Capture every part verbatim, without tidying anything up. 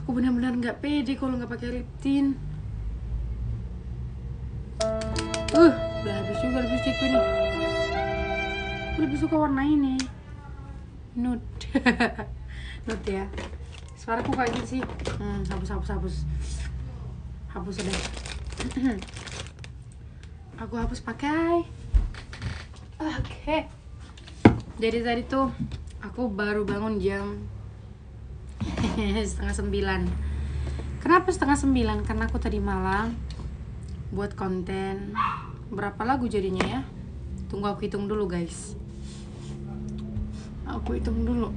Aku benar-benar nggak pede kalau nggak pakai lip tint. Uh, udah habis juga lipstikku nih. Aku lebih suka warna ini, nude. Nude ya. Suaraku kayak gitu sih. Hmm, hapus, hapus, hapus. Hapus sudah. Aku hapus pakai. Oke. Okay. Jadi tadi tuh aku baru bangun jam setengah sembilan. Kenapa setengah sembilan? Karena aku tadi malam buat konten. Berapa lagu jadinya ya? Tunggu aku hitung dulu guys. Aku hitung dulu.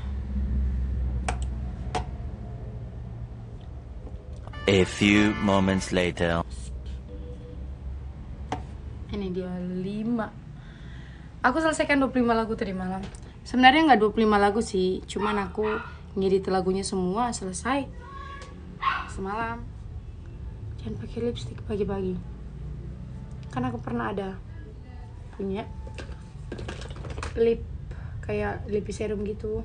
A few moments later. Ini dia lima. Aku selesaikan dua puluh lima lagu tadi malam. Sebenarnya nggak dua puluh lima lagu sih, cuman aku ngedit lagunya semua selesai semalam. Jangan pakai lipstick pagi-pagi. Karena aku pernah ada punya lip kayak lip serum gitu.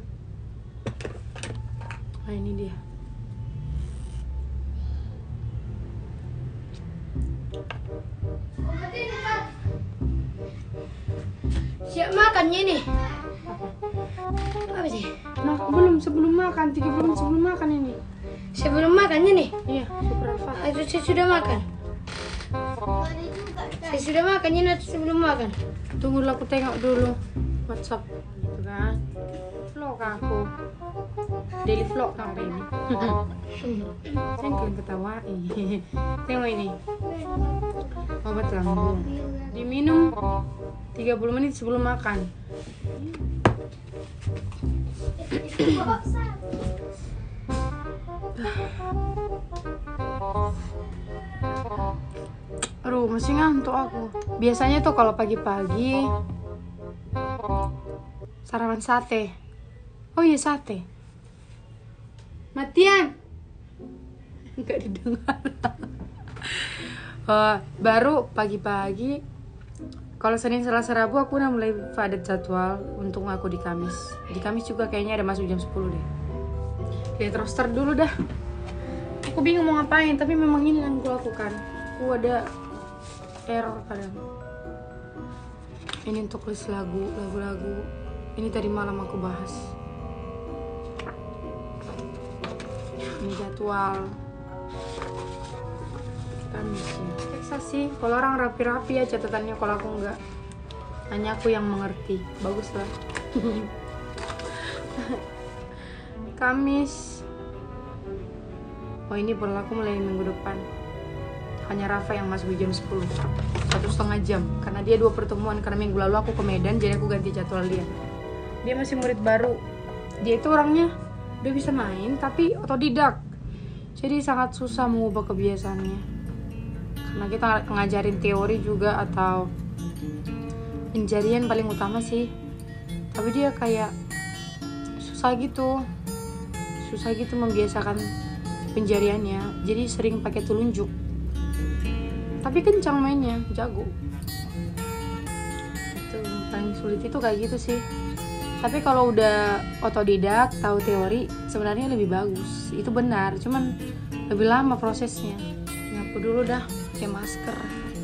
Nah ini dia. Siap makannya nih. Apa sih? Nah, belum sebelum makan, tiga puluh menit sebelum makan ini. Sebelum makannya nih. Iya, super alfa. Itu saya sudah makan. Saya sudah makannya nanti sebelum makan. Tunggu dulu, aku tengok dulu WhatsApp gitu kan. Vlog aku. Daily vlog sampai ini. Saya kalian ketawain. Tengok ini. Obat lambung. Diminum tiga puluh menit sebelum makan. Aduh, masih ngantuk aku. Biasanya tuh kalau pagi-pagi sarapan sate. Oh iya, sate. Matian. Enggak didengar. uh, baru pagi-pagi. Kalau Senin, Selasa, Rabu aku udah mulai padat jadwal. Untung aku di Kamis. Di Kamis juga kayaknya ada masuk jam sepuluh deh. Lihat roster dulu dah. Aku bingung mau ngapain, tapi memang ini yang gue lakukan. Aku ada error kadang. Ini untuk list lagu, lagu-lagu. Ini tadi malam aku bahas. Ini jadwal Kamis ya. Teksa sih, kalau orang rapi-rapi ya catatannya, kalau aku enggak. Hanya aku yang mengerti. Bagus lah. Kamis. Oh ini berlaku mulai minggu depan. Hanya Rafa yang masuk jam sepuluh. Satu setengah jam. Karena dia dua pertemuan. Karena minggu lalu aku ke Medan, jadi aku ganti jadwal dia. Dia masih murid baru. Dia itu orangnya dia bisa main tapi otodidak. Jadi sangat susah mengubah kebiasaannya. Karena kita ngajarin teori juga atau penjarian paling utama sih. Tapi dia kayak susah gitu. Susah gitu membiasakan penjariannya. Jadi sering pakai telunjuk. Tapi kencang mainnya, jago. Itu paling sulit itu kayak gitu sih. Tapi kalau udah otodidak, tahu teori, sebenarnya lebih bagus. Itu benar, cuman lebih lama prosesnya. Nyapu dulu dah, pakai masker.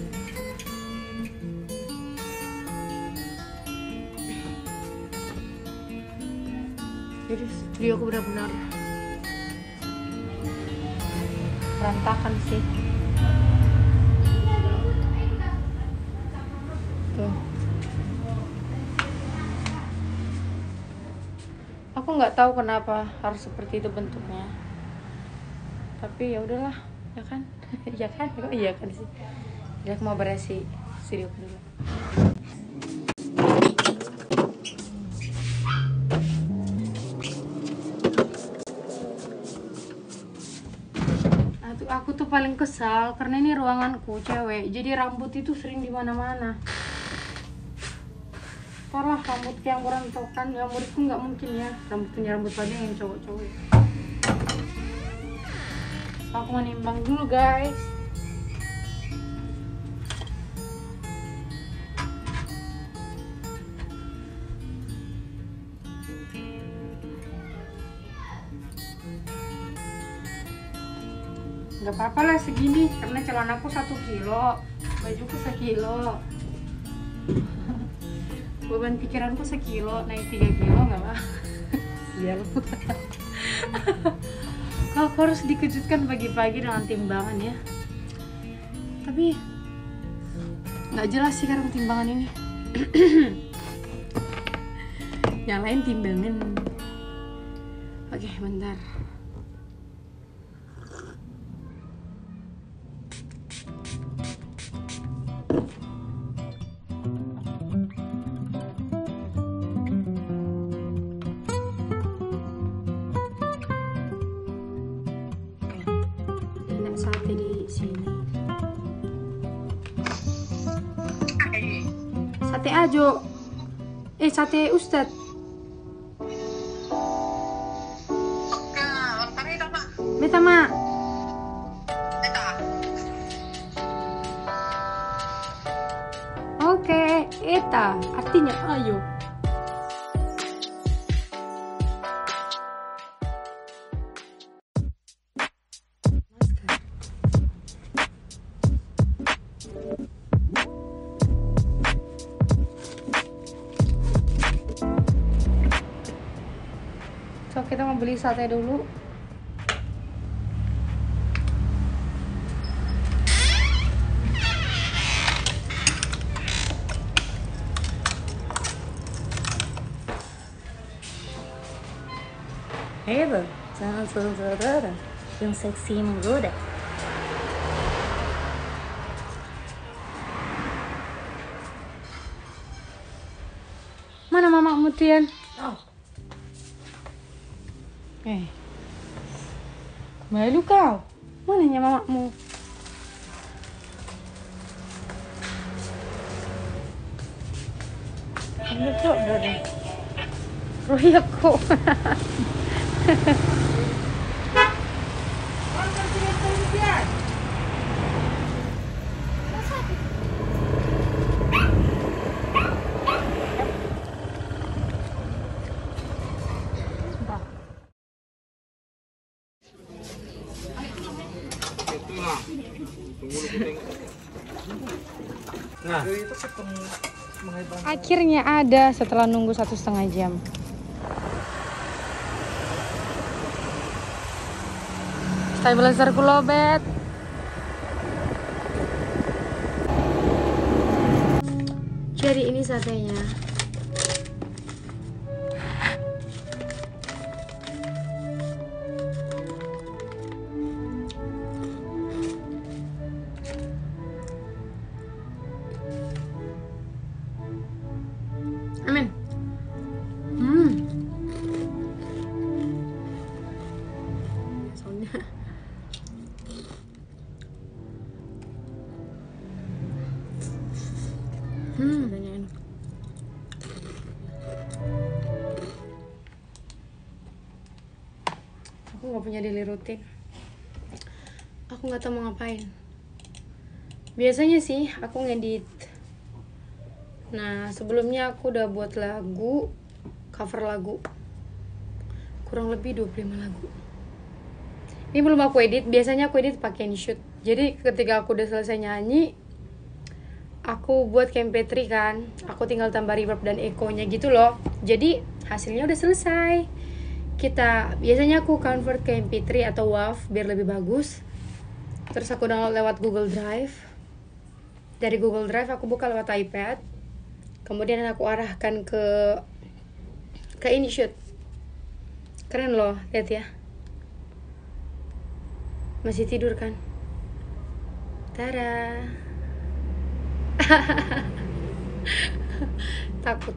Jadi studio aku benar-benar berantakan sih. Tuh. Aku nggak tahu kenapa harus seperti itu bentuknya. Tapi ya udahlah, ya kan? Ya kan? Oh, iya kan sih. Jadi aku mau beresin studio dulu. Aku tuh paling kesal karena ini ruanganku cewek, jadi rambut itu sering di mana-mana. Parah rambut yang berantakan, ya muridku nggak mungkin ya rambut punya rambut panjang yang cowok-cowok. Aku menimbang dulu guys. Nggak apa-apa lah segini, karena celanaku satu kilo, bajuku sekilo, beban pikiranku sekilo, naik tiga kilo nggak apa. Sial. Kau harus dikejutkan pagi-pagi dengan timbangan ya. Tapi nggak jelas sih sekarang timbangan ini. Nyalain timbangan. Oke, bentar. Enak sate di sini. Sate Ajo. Eh, sate Ustad. Beta mak. Oke, eta artinya ayo. So, kita mau beli sate dulu. Eva, jangan saudara yang seksi menggoda. Mana mamamu Tian? Oh, Eh, malu kau. Mananya mamamu? Ini kok dari royak kok. Nah, Akhirnya ada setelah nunggu satu setengah jam. Stabilizer ku lobet. Jadi ini satenya. Amin. Hmm. Soalnya. Hmm. Satenya enak. Aku nggak punya daily rutin. Aku nggak tahu mau ngapain. Biasanya sih aku ngedit. Nah, sebelumnya aku udah buat lagu, cover lagu. Kurang lebih dua puluh lima lagu. Ini belum aku edit, biasanya aku edit pakai InShoot. Jadi ketika aku udah selesai nyanyi, aku buat ke M P tiga kan. Aku tinggal tambah reverb dan echo-nya gitu loh. Jadi hasilnya udah selesai. Kita biasanya aku convert ke M P tiga atau WAV biar lebih bagus. Terus aku download lewat Google Drive. Dari Google Drive aku buka lewat iPad. Kemudian aku arahkan ke ke InShoot. Keren loh, lihat ya. Masih tidur kan? Tada. Takut.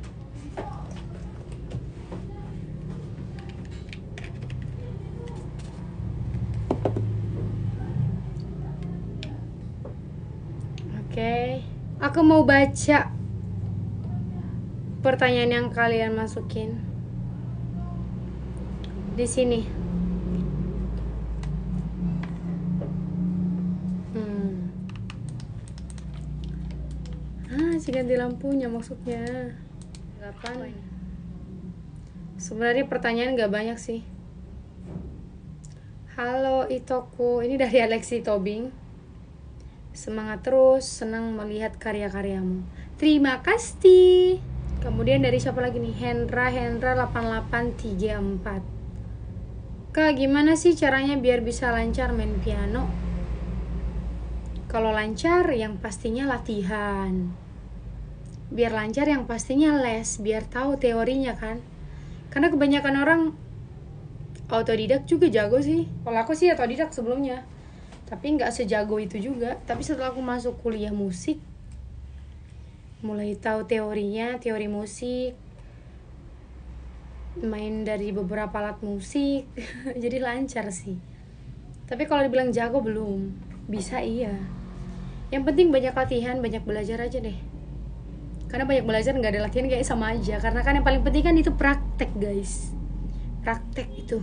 Oke, aku mau baca pertanyaan yang kalian masukin di sini. Hmm. Ah, si ganti lampunya maksudnya. Kapan? Sebenarnya pertanyaan gak banyak sih. Halo Itoku, ini dari Alexi Tobing. Semangat terus, senang melihat karya-karyamu. Terima kasih. Kemudian dari siapa lagi nih? Hendra Hendra delapan delapan tiga empat. Kak, gimana sih caranya biar bisa lancar main piano? Kalau lancar yang pastinya latihan. Biar lancar yang pastinya les, biar tahu teorinya kan. Karena kebanyakan orang autodidak juga jago sih. Kalau aku sih autodidak sebelumnya, tapi nggak sejago itu juga. Tapi setelah aku masuk kuliah musik, mulai tahu teorinya, teori musik, main dari beberapa alat musik, jadi lancar sih. Tapi kalau dibilang jago belum, bisa iya. Yang penting banyak latihan, banyak belajar aja deh. Karena banyak belajar nggak ada latihan kayak sama aja. Karena kan yang paling penting kan itu praktek guys. Praktek itu.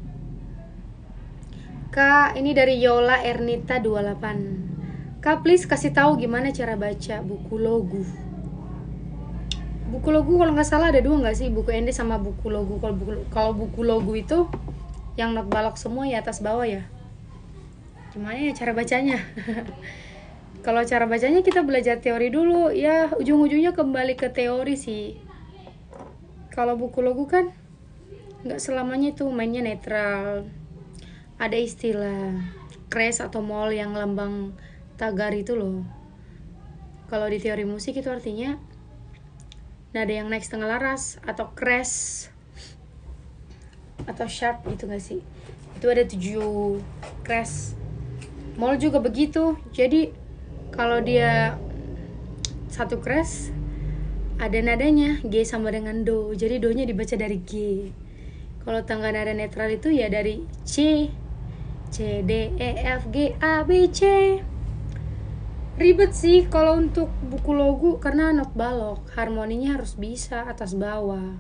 Kak, ini dari Yola Ernita dua puluh delapan. Kak, please kasih tahu gimana cara baca buku logu. Buku logu kalau nggak salah ada dua nggak sih? Buku ende sama buku logu. Kalau buku, kalau buku logu itu yang not balok semua ya atas bawah ya. Gimana ya cara bacanya? Kalau cara bacanya kita belajar teori dulu, ya ujung-ujungnya kembali ke teori sih. Kalau buku logu kan nggak selamanya itu mainnya netral. Ada istilah crash atau mol yang lambang tagar itu loh. Kalau di teori musik itu artinya nada yang naik setengah laras atau crash atau sharp gitu nggak sih? Itu ada tujuh crash. Mol juga begitu. Jadi kalau dia satu crash ada nadanya G sama dengan do, jadi do nya dibaca dari G. Kalau tangga nada netral itu ya dari C, C D E F G A B C. Ribet sih kalau untuk buku logu karena not balok, harmoninya harus bisa atas bawah.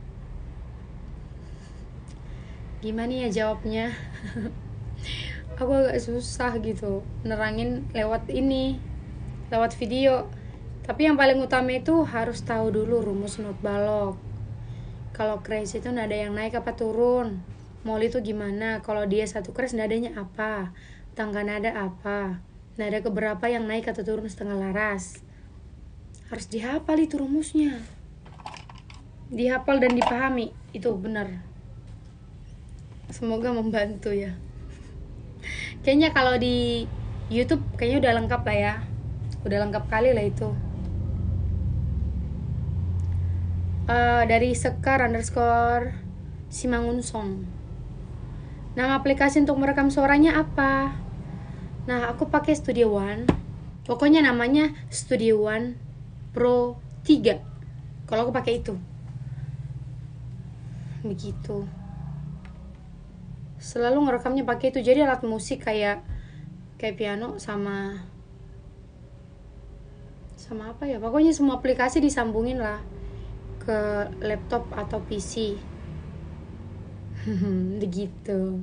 Gimana ya jawabnya? Aku agak susah gitu nerangin lewat ini, lewat video. Tapi yang paling utama itu harus tahu dulu rumus not balok. Kalau crash itu nada yang naik apa turun, mol itu gimana, kalau dia satu crash nadanya apa, tangga nada apa, nada keberapa yang naik atau turun setengah laras. Harus dihafal itu rumusnya, dihafal dan dipahami, itu benar. Semoga membantu ya. Kayaknya kalau di YouTube kayaknya udah lengkap lah ya. Udah lengkap kali lah itu. Uh, dari Sekar underscore Simangunsong. Nama aplikasi untuk merekam suaranya apa? Nah, aku pakai Studio One. Pokoknya namanya Studio One Pro tiga. Kalau aku pakai itu. Begitu. Selalu ngerekamnya pakai itu, jadi alat musik kayak kayak piano sama sama apa ya, pokoknya semua aplikasi disambungin lah ke laptop atau P C. Begitu.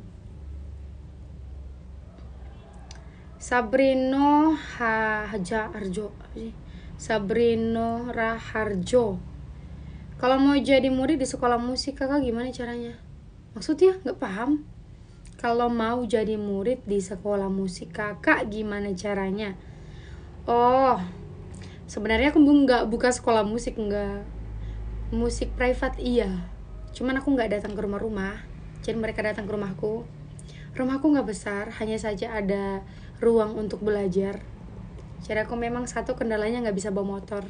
Sabrino Haja Arjo, apa sih? Sabrino Raharjo. Kalau mau jadi murid di sekolah musik kakak gimana caranya? Maksudnya nggak paham. Kalau mau jadi murid di sekolah musik kakak gimana caranya? Oh, sebenarnya aku nggak buka sekolah musik, nggak. Musik private iya. Cuman aku nggak datang ke rumah-rumah. Jadi mereka datang ke rumahku. Rumahku nggak besar, hanya saja ada ruang untuk belajar. Jadi aku memang satu kendalanya nggak bisa bawa motor.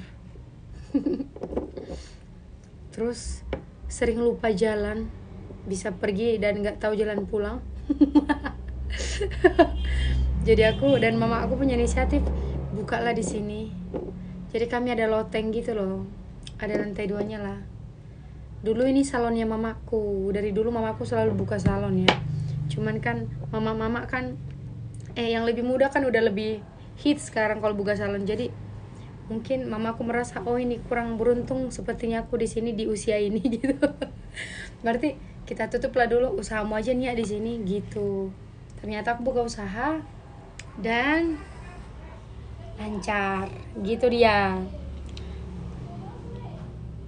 Terus sering lupa jalan, bisa pergi dan nggak tahu jalan pulang. Jadi aku dan mama aku punya inisiatif, bukalah di sini. Jadi kami ada loteng gitu loh, ada lantai duanya lah. Dulu ini salonnya mamaku, dari dulu mamaku selalu buka salon ya. Cuman kan mama-mama kan, eh yang lebih muda kan udah lebih hits sekarang kalau buka salon. Jadi mungkin mamaku merasa oh ini kurang beruntung sepertinya aku di sini di usia ini gitu. Berarti kita tutuplah dulu usahamu aja nih ya di sini gitu. Ternyata aku buka usaha dan lancar gitu dia.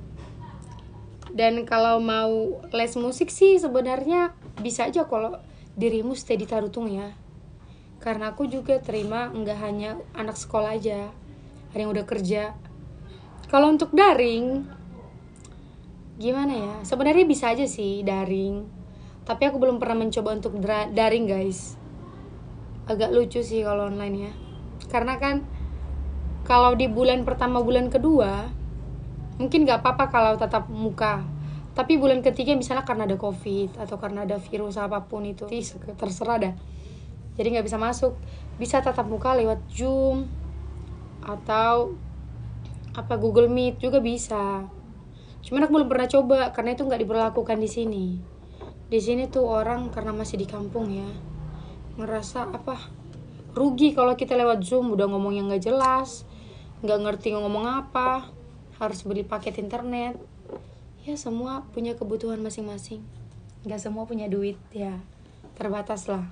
Dan kalau mau les musik sih sebenarnya bisa aja kalau dirimu steady tarutung ya. Karena aku juga terima nggak hanya anak sekolah aja, ada yang udah kerja. Kalau untuk daring, gimana ya? Sebenarnya bisa aja sih daring, tapi aku belum pernah mencoba untuk dra- daring guys. Agak lucu sih kalau online ya. Karena kan kalau di bulan pertama, bulan kedua mungkin gak apa-apa kalau tatap muka. Tapi bulan ketiga misalnya karena ada covid atau karena ada virus apapun itu, terserah dah. Jadi gak bisa masuk. Bisa tatap muka lewat Zoom atau apa Google Meet juga bisa. Cuman aku belum pernah coba karena itu gak diberlakukan di sini. Di sini tuh orang karena masih di kampung ya, ngerasa apa rugi kalau kita lewat Zoom udah ngomong yang gak jelas, gak ngerti ngomong apa, harus beli paket internet. Ya semua punya kebutuhan masing-masing, gak semua punya duit ya, terbatas lah.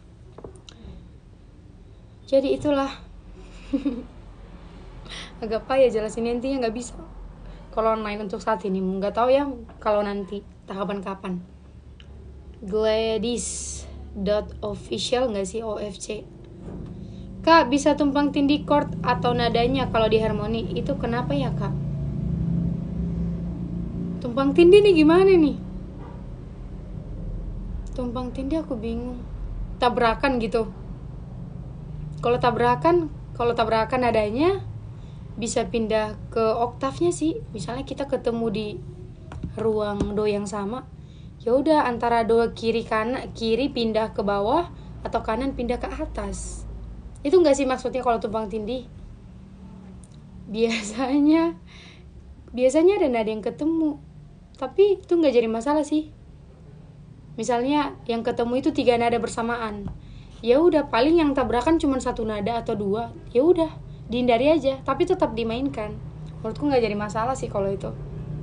Jadi itulah. Agak payah jelasin, intinya gak bisa kalau online untuk saat ini. Gak tahu ya kalau nanti tahapan kapan. Gladys dot official gak sih, O F C. Kak, bisa tumpang tindih chord atau nadanya kalau di harmoni, itu kenapa ya kak? Tumpang tindih nih gimana nih? Tumpang tindih aku bingung. Tabrakan gitu. Kalau tabrakan, kalau tabrakan nadanya bisa pindah ke oktavnya sih. Misalnya kita ketemu di ruang do yang sama, ya udah antara do kiri kanan, kiri pindah ke bawah atau kanan pindah ke atas. Itu enggak sih maksudnya kalau tumpang tindih? Biasanya biasanya ada nada yang ketemu, tapi itu enggak jadi masalah sih. Misalnya yang ketemu itu tiga nada bersamaan, ya udah paling yang tabrakan cuma satu nada atau dua, ya udah dihindari aja, tapi tetap dimainkan. Menurutku nggak jadi masalah sih kalau itu.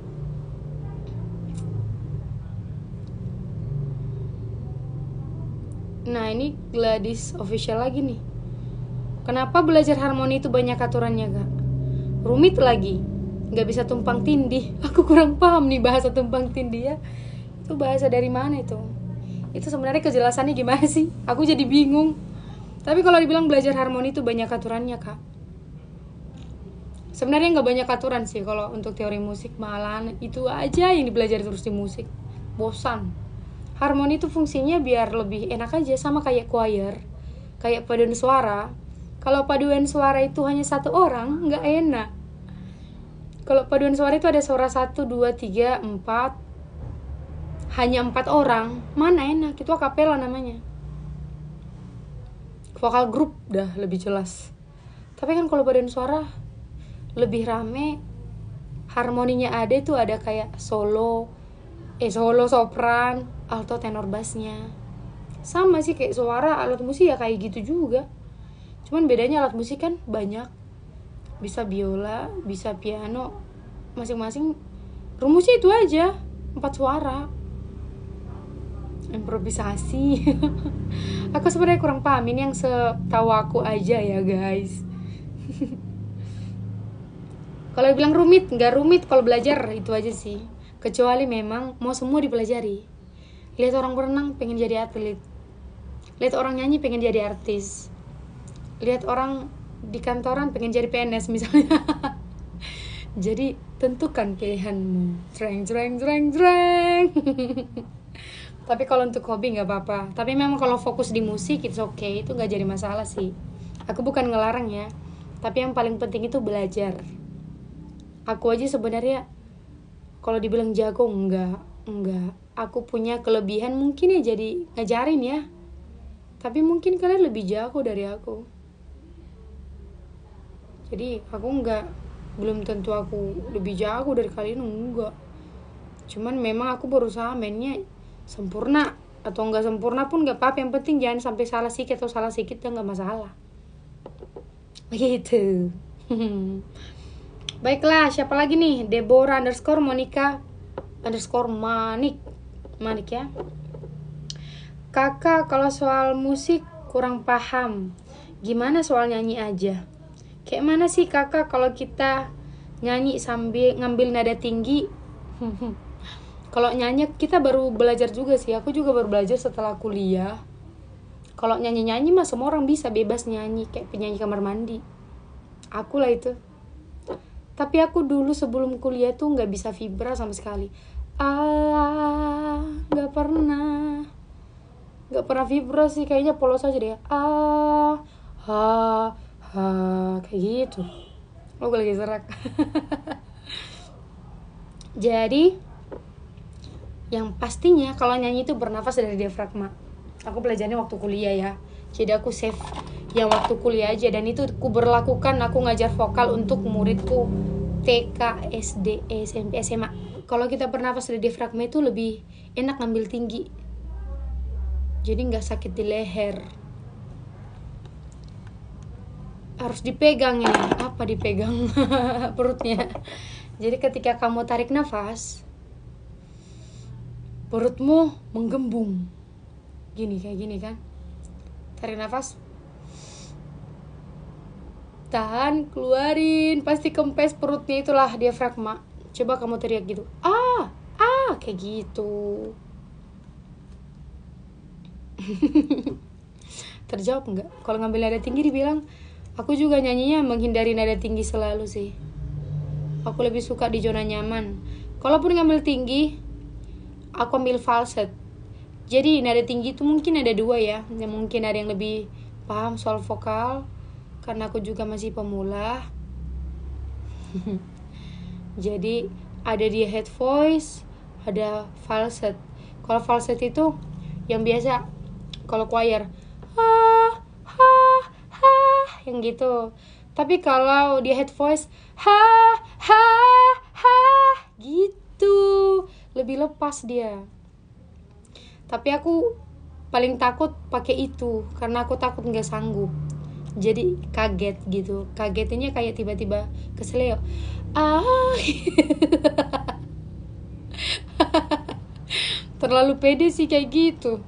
Nah ini Gladys official lagi nih. Kenapa belajar harmoni itu banyak aturannya kak? Rumit lagi, nggak bisa tumpang tindih. Aku kurang paham nih bahasa tumpang tindih ya. Itu bahasa dari mana itu? Itu sebenarnya kejelasannya gimana sih? Aku jadi bingung. Tapi kalau dibilang belajar harmoni itu banyak aturannya kak, sebenarnya nggak banyak aturan sih kalau untuk teori musik. Malahan itu aja yang dipelajari terus di musik, bosan. Harmoni itu fungsinya biar lebih enak aja, sama kayak choir, kayak paduan suara. Kalau paduan suara itu hanya satu orang, nggak enak. Kalau paduan suara itu ada suara satu, dua, tiga, empat, hanya empat orang, mana enak? Itu akapela namanya. Vokal grup dah lebih jelas. Tapi kan kalau paduan suara lebih rame, harmoninya ada itu ada kayak solo, eh solo, sopran, alto, tenor, bassnya. Sama sih kayak suara alat musik ya kayak gitu juga. Cuman bedanya alat musik kan banyak, bisa biola, bisa piano, masing-masing rumusnya itu aja, empat suara. Improvisasi. Aku sebenarnya kurang paham, ini yang setahu aku aja ya guys. Kalau bilang rumit, nggak rumit kalau belajar itu aja sih. Kecuali memang mau semua dipelajari. Lihat orang berenang pengen jadi atlet, lihat orang nyanyi pengen jadi artis, lihat orang di kantoran pengen jadi P N S misalnya. Jadi tentukan pilihanmu. Jreng jreng jreng jreng. Tapi kalau untuk hobi nggak apa-apa. Tapi memang kalau fokus di musik it's okay, itu nggak jadi masalah sih. Aku bukan ngelarang ya, tapi yang paling penting itu belajar. Aku aja sebenarnya kalau dibilang jago enggak, enggak. Aku punya kelebihan mungkin ya jadi ngajarin ya. Tapi mungkin kalian lebih jago dari aku. Jadi aku enggak, belum tentu aku lebih jago dari kalian, enggak. Cuman memang aku berusaha mainnya sempurna atau enggak sempurna pun enggak apa-apa, yang penting jangan sampai salah sedikit atau salah sedikit dan enggak masalah. Begitu. Baiklah, siapa lagi nih? Deborah underscore Monica underscore Manik Manik ya. Kakak, kalau soal musik kurang paham. Gimana soal nyanyi aja? Kayak mana sih kakak kalau kita nyanyi sambil ngambil nada tinggi? Kalau nyanyi kita baru belajar juga sih. Aku juga baru belajar setelah kuliah. Kalau nyanyi-nyanyi mah semua orang bisa bebas nyanyi, kayak penyanyi kamar mandi. Aku lah itu. Tapi aku dulu sebelum kuliah tuh nggak bisa vibra sama sekali. Ah, nggak pernah, nggak pernah vibra sih, kayaknya polos aja deh. Ah, ha, ha, kayak gitu. Oh, gue lagi serak. Jadi, yang pastinya kalau nyanyi itu bernafas dari diafragma. Aku belajarnya waktu kuliah ya. Jadi aku save yang waktu kuliah aja. Dan itu aku berlakukan, aku ngajar vokal untuk muridku T K, S D, S M P, S M A. Kalau kita bernafas dari diafragma itu lebih enak ngambil tinggi. Jadi gak sakit di leher. Harus dipegang ini. Apa dipegang? Perutnya. Jadi ketika kamu tarik nafas, perutmu menggembung. Gini, kayak gini kan. Tarik nafas. Tahan, keluarin. Pasti kempes perutnya, itulah diafragma. Coba kamu teriak gitu. Ah, ah, kayak gitu. Terjawab enggak? Kalau ngambil nada tinggi dibilang, aku juga nyanyinya menghindari nada tinggi selalu sih. Aku lebih suka di zona nyaman. Kalaupun ngambil tinggi, aku ambil falset. Jadi nada tinggi itu mungkin ada dua ya. Yang mungkin ada yang lebih paham soal vokal, karena aku juga masih pemula. Jadi ada di head voice, ada falset. Kalau falset itu yang biasa kalau choir, ha ha ha, yang gitu. Tapi kalau di head voice, ha ha ha, gitu, lebih lepas dia. Tapi aku paling takut pakai itu karena aku takut nggak sanggup. Jadi kaget gitu. Kagetnya kayak tiba-tiba keseleo. Ah. Terlalu pede sih kayak gitu.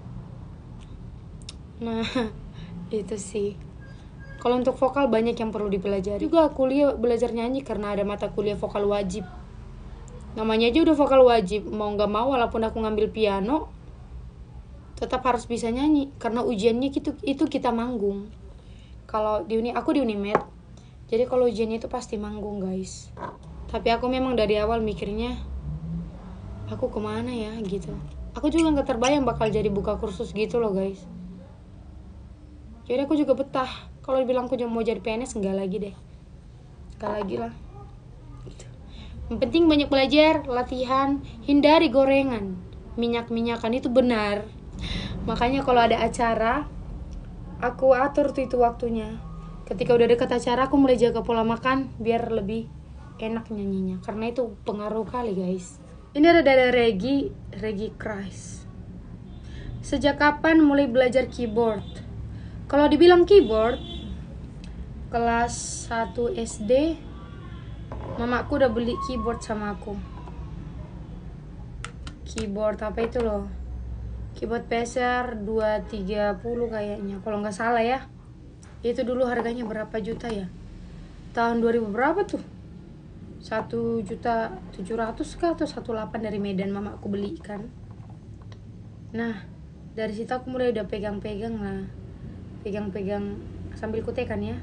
Nah, itu sih. Kalau untuk vokal banyak yang perlu dipelajari. Juga kuliah belajar nyanyi karena ada mata kuliah vokal wajib. Namanya aja udah vokal wajib. Mau nggak mau walaupun aku ngambil piano, tetap harus bisa nyanyi karena ujiannya itu itu kita manggung. Kalau di uni aku di Unimed, jadi kalau ujiannya itu pasti manggung guys. Tapi aku memang dari awal mikirnya aku kemana ya gitu. Aku juga nggak terbayang bakal jadi buka kursus gitu loh guys. Jadi aku juga betah. Kalau dibilang aku mau jadi P N S enggak lagi deh, enggak lagi lah. Gitu. Yang penting banyak belajar, latihan, hindari gorengan, minyak-minyakan itu benar. Makanya kalau ada acara, aku atur tuh itu waktunya. Ketika udah dekat acara, aku mulai jaga pola makan biar lebih enak nyanyinya. Karena itu pengaruh kali guys. Ini ada dari Regi, Regi Christ. Sejak kapan mulai belajar keyboard? Kalau dibilang keyboard, kelas satu S D, mamaku udah beli keyboard sama aku. Keyboard apa itu loh? Keyboard Pacer dua tiga nol kayaknya, kalau nggak salah ya. Itu dulu harganya berapa juta ya? Tahun dua ribu berapa tuh? satu juta tujuh ratus kah atau satu delapan dari Medan mama aku belikan. Nah, dari situ aku mulai udah pegang-pegang lah. Pegang-pegang sambil kutekan ya.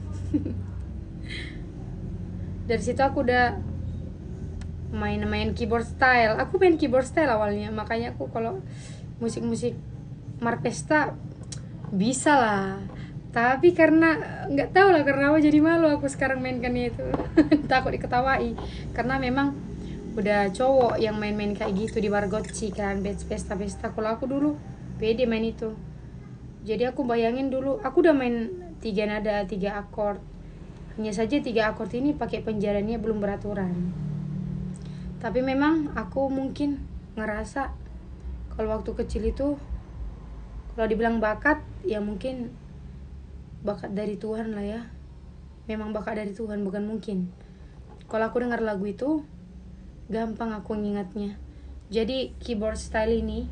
Dari situ aku udah main-main keyboard style. Aku main keyboard style awalnya, makanya aku kalau musik-musik Marpesta bisa lah. Tapi karena nggak tahu lah karena apa jadi malu aku sekarang mainkan itu. Takut diketawai karena memang udah cowok yang main-main kayak gitu di Wargotchi kan, pesta-pesta. Kalau aku dulu pede main itu. Jadi aku bayangin dulu aku udah main tiga nada, tiga akord. Hanya saja tiga akord ini pakai penjalannya belum beraturan. Tapi memang aku mungkin ngerasa kalau waktu kecil itu, kalau dibilang bakat, ya mungkin bakat dari Tuhan lah ya. Memang bakat dari Tuhan, bukan mungkin. Kalau aku dengar lagu itu, gampang aku ngingatnya. Jadi keyboard style ini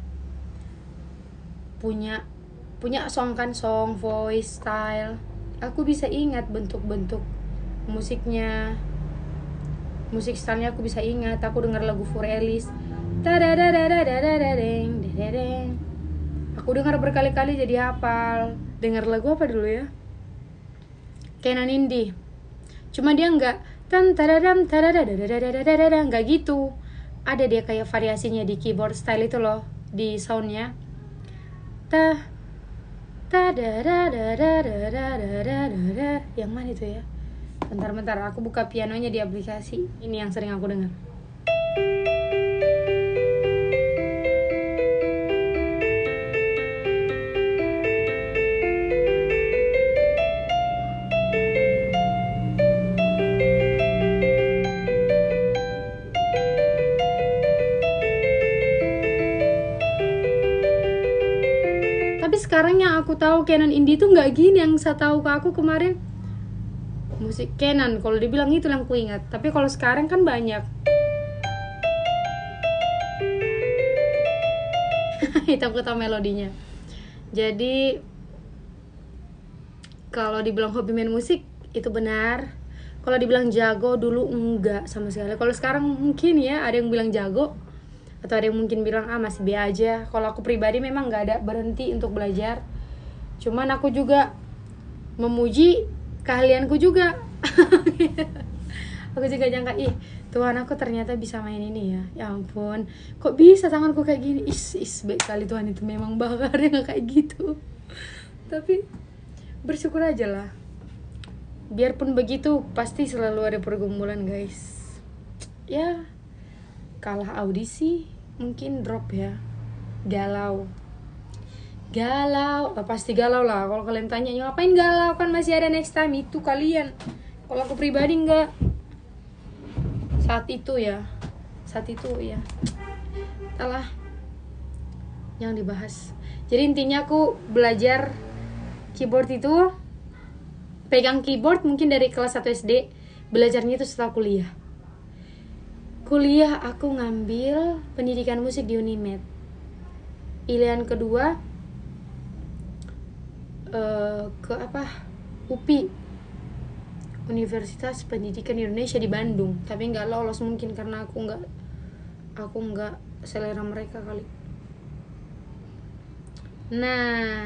punya punya song kan, song, voice, style. Aku bisa ingat bentuk-bentuk musiknya. Musik stylenya aku bisa ingat. Aku dengar lagu Fur Ellis, aku Aku dengar berkali-kali jadi hafal. Dengar lagu apa dulu ya? Kenan Indie. Cuma dia nggak tan tadadam tadadadadadadadadada, nggak gitu. Ada dia kayak variasinya di keyboard style itu loh, di soundnya. Ta tadadadadadadadadada. Yang mana itu ya? Bentar-bentar, aku buka pianonya di aplikasi. Ini yang sering aku dengar. Tapi sekarang yang aku tahu Kenan Indie itu nggak gini. Yang saya tahu ke aku kemarin musik Kenan, kalau dibilang itu yang ku ingat. Tapi kalau sekarang kan banyak. Itu aku tahu melodinya. Jadi kalau dibilang hobi main musik itu benar. Kalau dibilang jago dulu enggak sama sekali. Kalau sekarang mungkin ya ada yang bilang jago, atau ada yang mungkin bilang ah masih B aja. Kalau aku pribadi memang nggak ada berhenti untuk belajar. Cuman aku juga memuji keahlianku juga. Aku juga nyangka, ih Tuhan aku ternyata bisa main ini ya. Ya ampun, kok bisa tanganku kayak gini. Is, is baik kali Tuhan itu memang bakarnya gak kayak gitu. Tapi bersyukur aja lah. Biarpun begitu pasti selalu ada pergumulan guys. Ya kalah audisi mungkin drop ya. Galau Galau, oh, pasti galau lah. Kalau kalian tanya ngapain galau, kan masih ada next time. Itu kalian. Kalau aku pribadi enggak. Saat itu ya. Saat itu ya. Entahlah yang dibahas. Jadi intinya aku belajar keyboard itu, pegang keyboard mungkin dari kelas satu S D. Belajarnya itu setelah kuliah. Kuliah aku ngambil pendidikan musik di Unimed. Pilihan kedua Uh, ke apa U P I, Universitas Pendidikan Indonesia di Bandung. Tapi nggak lolos mungkin karena aku nggak aku nggak selera mereka kali. Nah,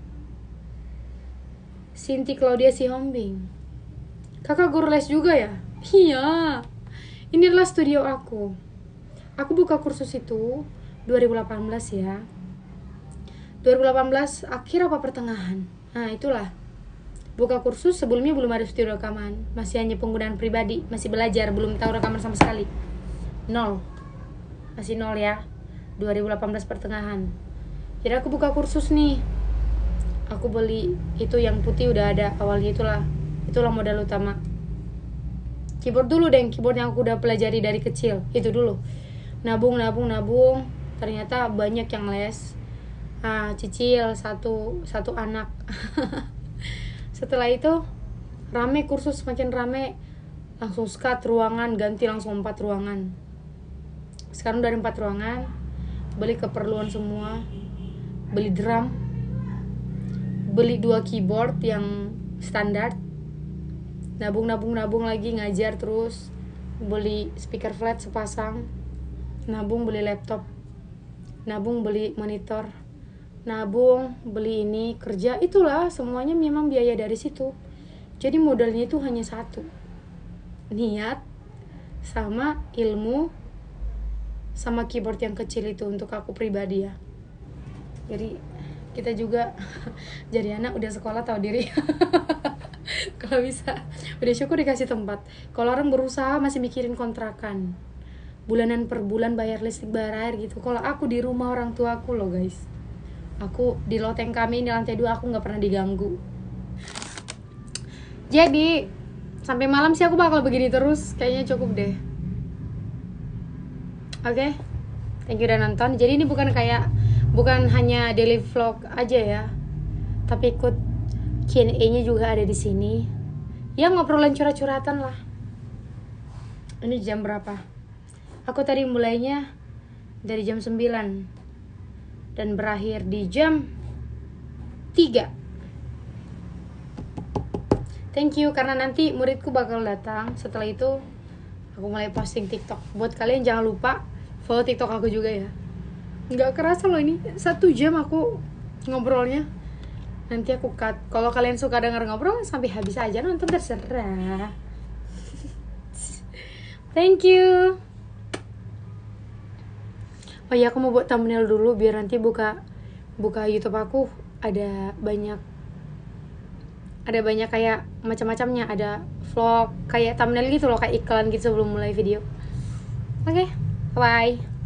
Sinti Claudia Sihombing, kakak guru les juga ya? Iya, ini adalah studio aku. Aku buka kursus itu dua ribu delapan belas ya. dua ribu delapan belas akhir apa pertengahan. Nah itulah, buka kursus. Sebelumnya belum ada studio rekaman, masih hanya penggunaan pribadi, masih belajar, belum tahu rekaman sama sekali. Nol, masih nol ya. Dua ribu delapan belas pertengahan. Jadi aku buka kursus nih. Aku beli itu yang putih udah ada awalnya, itulah itulah modal utama. Keyboard dulu deh, keyboard yang aku udah pelajari dari kecil itu dulu. Nabung nabung nabung, ternyata banyak yang les. Ah, cicil satu satu anak. Setelah itu rame kursus, semakin rame, langsung skat ruangan, ganti langsung empat ruangan. Sekarang dari empat ruangan, beli keperluan semua, beli drum, beli dua keyboard yang standar, nabung nabung nabung lagi, ngajar terus, beli speaker flat sepasang, nabung beli laptop, nabung beli monitor, nabung beli ini, kerja. Itulah semuanya memang biaya dari situ. Jadi modalnya itu hanya satu, niat sama ilmu sama keyboard yang kecil itu untuk aku pribadi ya. Jadi kita juga jadi anak udah sekolah tahu diri. Kalau bisa udah syukur dikasih tempat. Kalau orang berusaha masih mikirin kontrakan, bulanan per bulan bayar listrik bayar air gitu. Kalau aku di rumah orang tua aku loh guys, aku di loteng kami di lantai dua, aku nggak pernah diganggu. Jadi sampai malam sih aku bakal begini terus, kayaknya cukup deh. Oke, okay? Thank you udah nonton. Jadi ini bukan kayak bukan hanya daily vlog aja ya, tapi ikut Q and A-nya juga ada di sini. Ya ngobrolan curhat-curhatan lah. Ini jam berapa? Aku tadi mulainya dari jam sembilan dan berakhir di jam tiga. Thank you, karena nanti muridku bakal datang. Setelah itu aku mulai posting TikTok. Buat kalian jangan lupa follow TikTok aku juga ya. Nggak kerasa loh ini satu jam aku ngobrolnya. Nanti aku cut. Kalau kalian suka denger ngobrol sampai habis aja nonton, terserah. Thank you. Oh ya, aku mau buat thumbnail dulu biar nanti buka buka YouTube aku ada banyak ada banyak kayak macam-macamnya, ada vlog kayak thumbnail gitu loh, kayak iklan gitu sebelum mulai video. Oke, okay, bye.